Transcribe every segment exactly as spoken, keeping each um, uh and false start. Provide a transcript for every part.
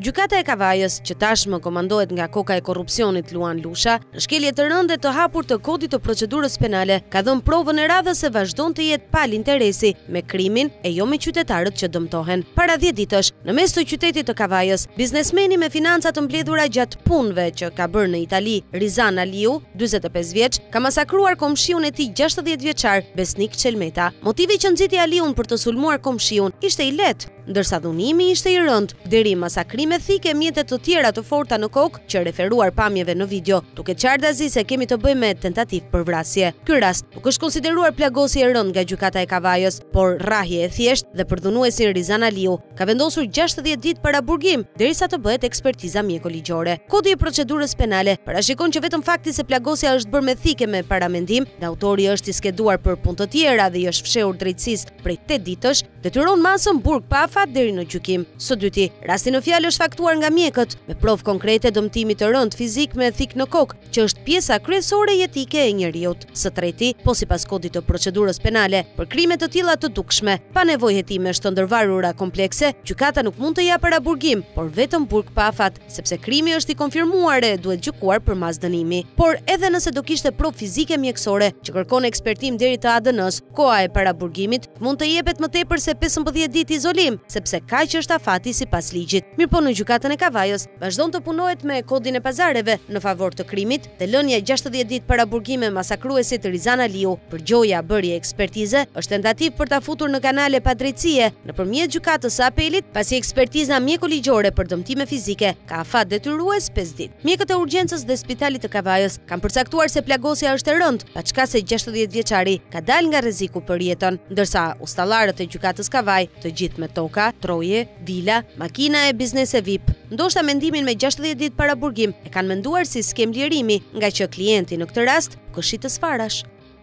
Gjykata e Kavajës, që tashmë komandohet nga koka e korrupsionit Luan Lusha, në shkelje të rënde të hapur të kodit të procedurës penale, ka dhënë provën e radhës se vazhdon të jetë pal interesi me krimin e jo me qytetarët që dëmtohen. Para dhjetë ditësh, në mes të qytetit të Kavajës, biznesmeni me financa të mbledhura gjatë punëve që ka bërë në Itali, Rizan Aliu, dyzet e pesë vjeç, ka masakruar komshiun e tij gjashtëdhjetë vjeçar, Besnik Çelmeta. Motivi që nxiti Aliun për të sulmuar komshiun ishte i lehtë, ndërsa dhunimi ishte i rënd, deri masakrime thike mjete të tjera të forta në kokë që referuar pamjeve në video, duke qartazi se kemi të bëjmë me tentativë për vrasje. Ky rast nuk është konsideruar plagosje e rënd nga Gjykata e Kavajës, por rrahje e thjeshtë dhe për dhunuesin Rizan Aliu ka vendosur gjashtëdhjetë ditë paraburgim derisa të bëhet ekspertiza mjekoligjore. Kodi i procedurës penale parashikon që vetëm fakti se plagosja është bërë me thike me paramendim dhe autori është i skeduar për punë të tjera dhe i është fshehur drejtësisë prej tetë ditësh, detyron masën burg pa afat deri në gjykim. Së dyti, rasti në fjalë është faktuar nga mjekët me provë konkrete dëmtimit të rënd fizik me thik në kokë, që është pjesa kryesore jetike e njeriut. Së treti, po sipas kodit të procedurës penale, për krime të tilla të dukshme, pa nevojë hetimesh të ndërvarura komplekse, gjykata nuk mund të japë paraburgim, por vetëm burg pa afat, sepse krimi është i konfirmuar e duhet gjykuar për masdënimi. Por edhe nëse do kishte provë fizike mjekësore që kërkon ekspertim deri te A D N-s, koha e paraburgimit mund të jepet më tepër se pesëmbëdhjetë ditë izolim, sepse kaq është afati sipas ligjit. Mirëpo në Gjykatën e Kavajës vazhdon të punohet me kodin e pazareve në favor të krimit, dhe lënia gjashtëdhjetë ditë paraburgime masakruesit Rizan Aliu për gjoja bërje ekspertize është tentativë për ta futur në kanale padrejtësie nëpërmjet gjykatës së apelit, pasi ekspertiza mjekoligjore për dëmtime fizike ka afat detyrues pesë ditë. Mjekët e urgjencës dhe spitalit të Kavajës kanë përcaktuar se plagosja është e rënd, paçka se gjashtëdhjetë vjeçari ka dalë nga rreziku për jetën, ndërsa ustallarët e gjykatës Kavaj, të gjithë me toka, troje, vila, makina e biznese V I P, ndoshta mendimin me gjashtëdhjetë ditë paraburgim e kanë menduar si skem lirimi, nga që klienti në këtë rast këshitës farash.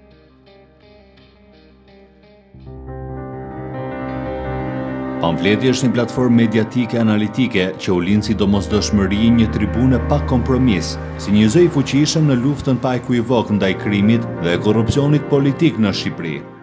Pamfleti është një platformë mediatike analitike që u lind si domosdoshmëri një tribune pa kompromis, si një zë i fuqishëm në luftën pa ekuivok ndaj krimit dhe korrupsionit politik në Shqipëri.